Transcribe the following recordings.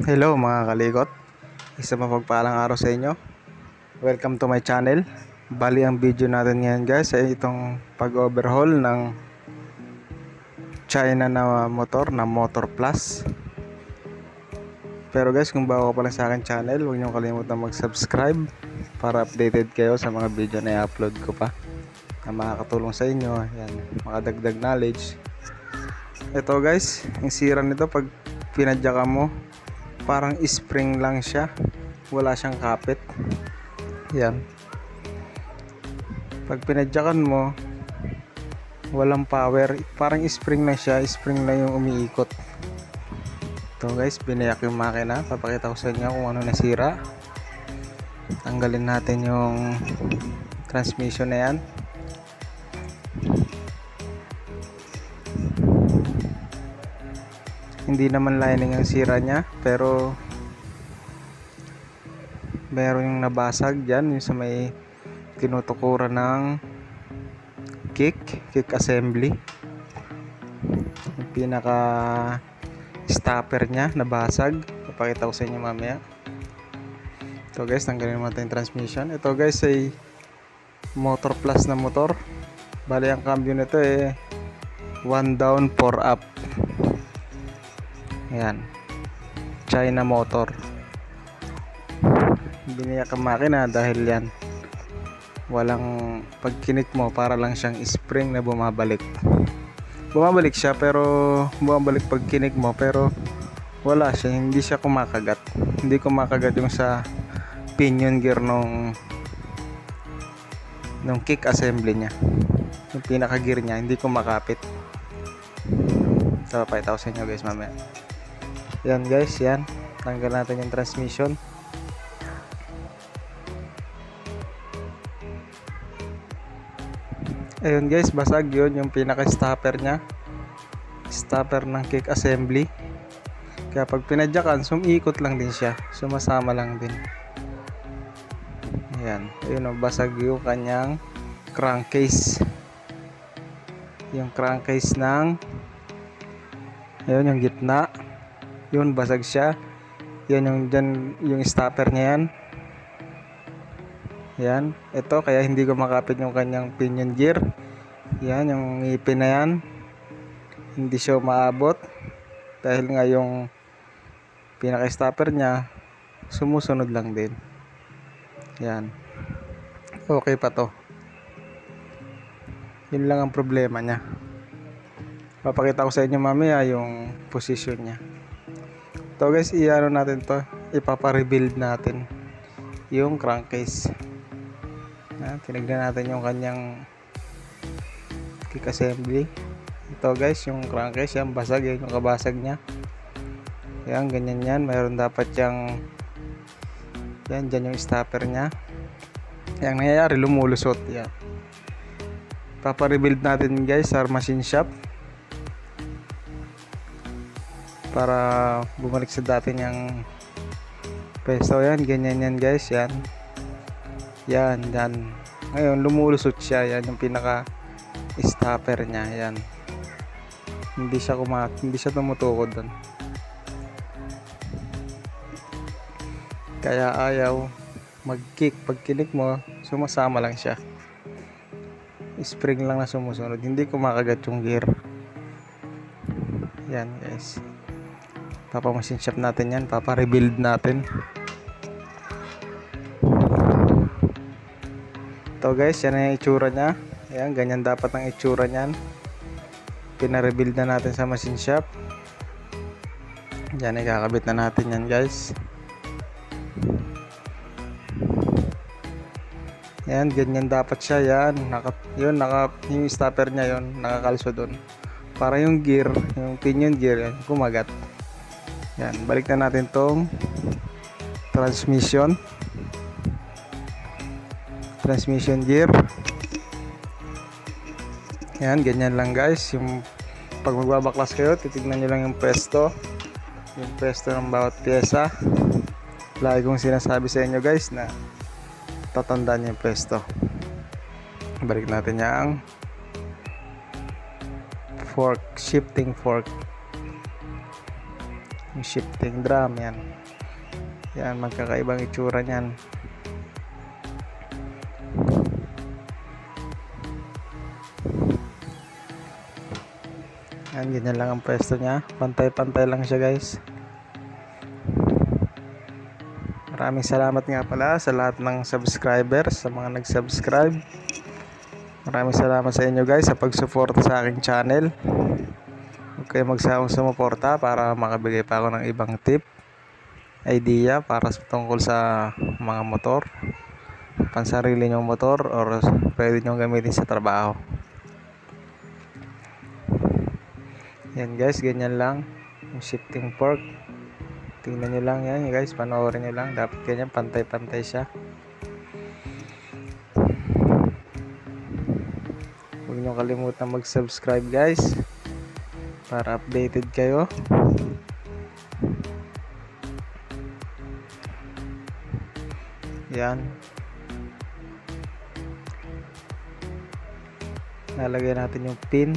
Hello mga kalikot, isang mapagpalang araw sa inyo. Welcome to my channel. Bali ang video natin ngayon guys ay itong pag-overhaul ng China na motor na Motor Plus. Pero guys, kung bago ka pa lang sa akin channel, huwag niyo kalimutan mag-subscribe para updated kayo sa mga video na i-upload ko pa na makakatulong sa inyo, yan, makadagdag knowledge. Ito guys, yung sira nito pag pinadyakan mo, parang spring lang siya, wala siyang kapit. Yan, pag pinadyakan mo walang power, parang spring lang siya, spring lang yung umiikot. Ito guys, binayak yung makina, papakita ko sa inyo kung ano nasira. Tanggalin natin yung transmission na yan. Hindi naman lining ang sira niya, pero meron yung nabasag dyan, yung sa may tinutukuran ng kick assembly. Yung pinaka stopper niya nabasag, papakita ko sa inyo mamaya. Ito guys, tanggalin natin yung transmission. Ito guys ay Motor Plus na motor. Bali ang cambio nito eh 1 down 4 up. Ayan, China motor. Biniyak ang makina dahil yan, walang pagkinik mo, para lang siyang spring na bumabalik siya, pero bumabalik pag kinik mo, pero wala siya, hindi siya kumakagat. Hindi kumakagat yung sa pinion gear nung kick assembly niya, yung pinaka gear niya, hindi kumakapit. So pakita ko sa inyo guys mamaya. Yan guys, yan, tanggal natin yung transmission. Ayun guys, basag yun yung pinaka stopper nya, stopper ng kick assembly. Kaya pag pinadyakan, sumikot lang din siya, sumasama lang din. Ayan, ayun, basag yung kanyang crankcase, yung crankcase ng, ayun, yung gitna, yun, basag siya. Yan yung dyan, yung stopper niya yan. Yan, ito kaya hindi ko makapit yung kanyang pinion gear. Yan, yung ngipin na yan, hindi siya umaabot dahil nga yung pinaka stopper niya sumusunod lang din. Yan, okay pa to. Yun lang ang problema niya. Papakita ko sa inyo mamaya yung position niya. Ito guys, i-ano natin to, ipapa-rebuild natin yung crankcase. Tinignan natin yung kanyang kick assembly. Ito guys, yung crankcase yan, basag, yan yung kabasag nya. Yan, ganyan yan, mayroon dapat yung yan, dyan yung stopper nya. Yan nangyayari, lumulusot. Yan, papa-rebuild natin guys sa machine shop para bumalik sa dati niyang peso. Yan, ganyan yan guys, yan. Yan. Ngayon lumulusot siya, yan yung pinaka stopper niya, yan. Hindi siya tumutukod doon. Kaya ayaw mag-kick, pag kinik mo, sumasama lang siya. Spring lang na sumusunod, hindi kumakagat yung gear. Yan guys, papa-machine shop natin yan, papa-rebuild natin. Ito guys, yan ang itsura nya. Ayan, ganyan dapat ang itsura nyan. Pina-rebuild na natin sa machine shop. Yan, ikakabit na natin yan guys. Yan, ganyan dapat siya. Yan, yung stopper nya yun, nakakalso dun, para yung gear, yung pinion gear, yan, kumagat. Yan, balik na natin tong transmission gear. Yan, ganyan lang guys. Yung pag magbabaklas kayo, titignan nyo lang yung pwesto ng bawat pyesa. Lagi kong sinasabi sa inyo guys na tatandaan nyo yung pwesto. Balik natin yung fork, shifting fork. yung shifting drum, yan. Yan, magkakaibang itsura niyan. Yan, ganyan lang ang pwesto niya. Pantay-pantay lang siya, guys. Maraming salamat nga pala sa lahat ng subscribers, sa mga nag-subscribe. Maraming salamat sa inyo, guys, sa pag-suporta sa aking channel. Huwag kayo magsawang sumuporta para makabigay pa ako ng ibang tip, idea para tungkol sa mga motor, pansarili nyong motor, or pwede nyong gamitin sa trabaho. Yan, guys, ganyan lang yung shifting fork. Tingnan nyo lang yan, guys, panoorin nyo lang. Dapat ganyan, pantay-pantay siya. Huwag nyo kalimutan mag-subscribe, guys, para updated kayo. Yan, lalagay natin yung pin.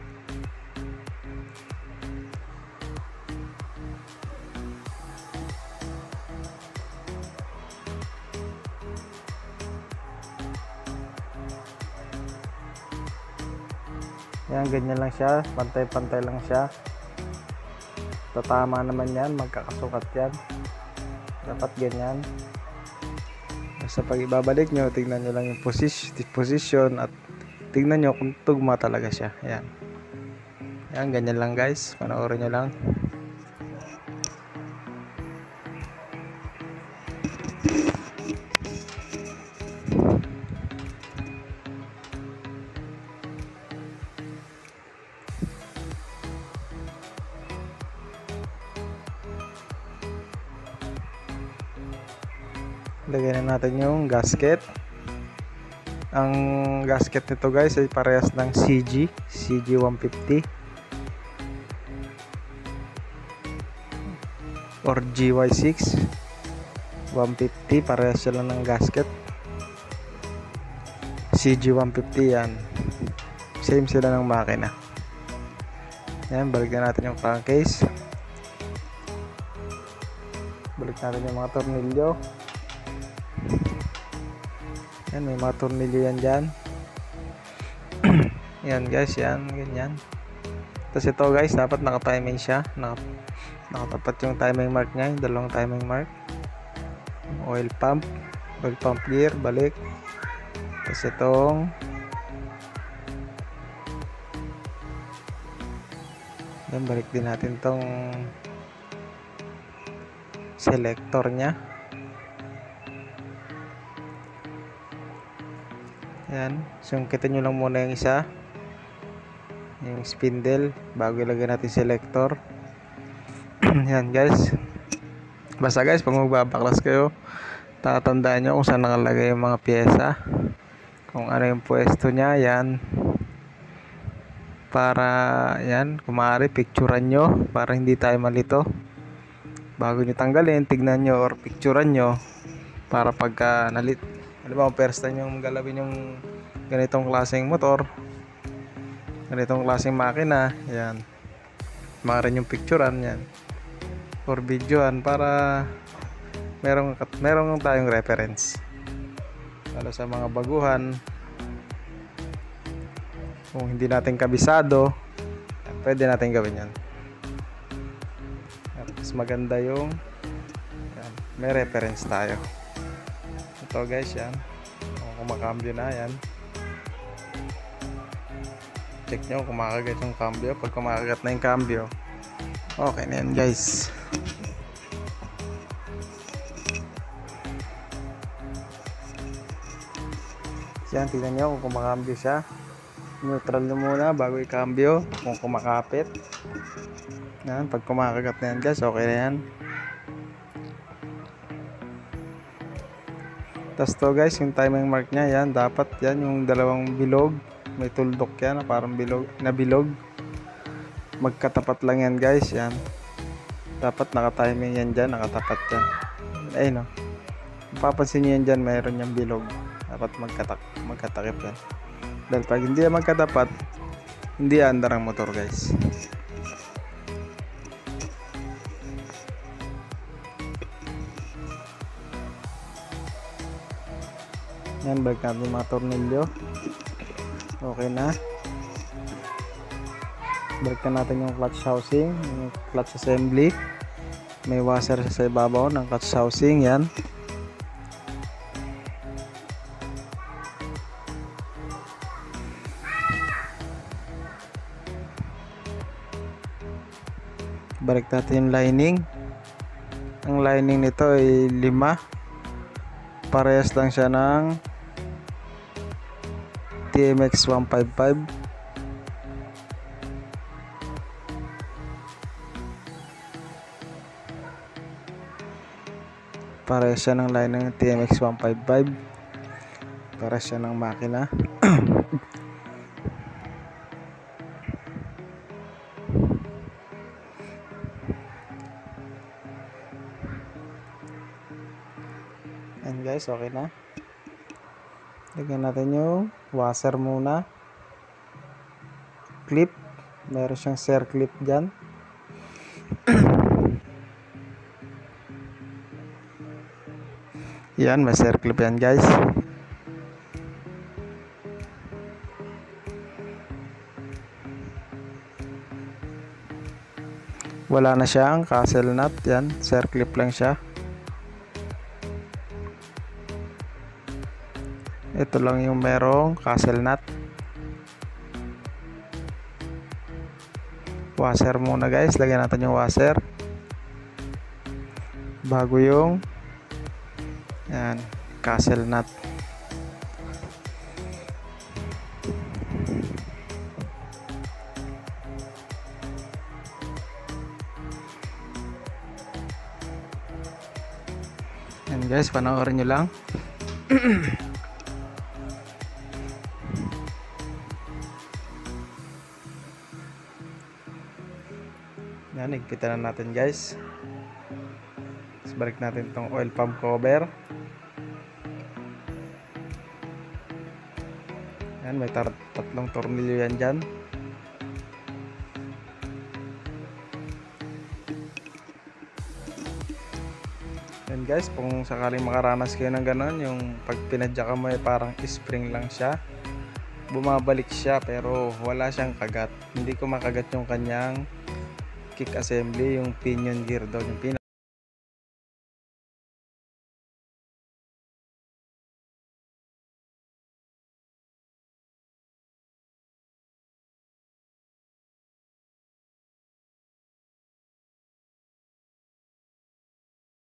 Yan, ganyan lang siya, pantay-pantay lang siya. Tatama naman yan, magkakasukat yan. Dapat ganyan. Basta pag ibabalik nyo, tignan nyo lang yung position at tignan nyo kung tugma talaga siya. Yan. Yan, ganyan lang, guys. Panoorin nyo lang. Lagyan na natin yung gasket. Ang gasket nito, guys, ay parehas ng CG 150 or GY6 150. Parehas sila ng gasket. CG 150 yan. Same sila ng makina. Yan, balik na natin yung crankcase. Balik natin yung mga tornilyo. Yan, may mga tornilyo yan dyan. Yan, guys, yan, ganyan. Tapos ito, guys, dapat naka-timing siya. Nakatapat yung timing mark nya, yung dalawang timing mark. Oil pump gear, balik. Tapos itong yan, balik din natin tong selector nya. Yan, sungkitin nyo lang muna yung isa, yung spindle, bago ilagay natin selector. Yan, guys. Basta, guys, pag magbabaklas kayo, tatandaan nyo kung saan nakalagay yung mga pyesa, kung ano yung pwesto nya. Yan, para yan, kung maaari, picturean nyo para hindi tayo malito. Bago nyo tanggalin, tignan nyo or picturean nyo para pagka alam mo, first time yung galawin yung ganitong klaseng motor, ganitong klaseng makina, yan, maaari yung picturean yan or videoan para merong tayong reference. Lalo sa mga baguhan, kung hindi natin kabisado, pwede natin gawin yan. Mas maganda yung yan, may reference tayo. Ito, guys, yan, kung makambyo na yan, check nyo kung makagat yung cambio. Pag kumakagat na yung cambio, okay na yan, guys. Yan, tignan nyo kung kumakambyo siya. Neutral nyo muna bago i-cambio kung kumakapit. Yan, pag kumakagat na yan, guys, okay na yan. Tapos to, guys, yung timing mark nya, yan, dapat yan yung dalawang bilog, may tuldok yan, parang bilog, magkatapat lang yan, guys. Yan, dapat naka-timing yan dyan, nakatapat yan. Ay, no, mapapansin nyo yan dyan, mayroon yung bilog, dapat magkatakip yan. Dahil pag hindi yan magkatapat, hindi andar ang motor, guys. Yan, balik natin yung mga tornilyo. Okay na. Balik na natin yung clutch housing, yung clutch assembly. May washer sa ibabaw ng clutch housing. Yan. Balik natin yung lining. Ang lining nito ay 5. Parehas lang siya ng TMX 155. Parehas siya ng lining ng TMX 155. Parehas siya ng makina. And guys, okay na. Lagyan natin yung washer muna. Clip. Meron siyang share clip dyan. Yan, may share clip yan guys. Wala na siyang castle nut. Yan, share clip lang siya. Ito lang yung merong castle nut. Washer muna guys. Lagyan natin yung washer. Bago yung yan, castle nut. Yan guys, panoorin nyo lang. Yan, higpitan na natin guys. Tapos balik natin itong oil pump cover. Yan, may tatlong tornilyo yan dyan. Yan guys, kung sakaling makaranas kayo ng ganon, yung pag pinadya ka mo ay parang spring lang siya. Bumabalik siya pero wala siyang kagat. Hindi ko makagat yung kanyang kick assembly, yung pinion gear doon, yung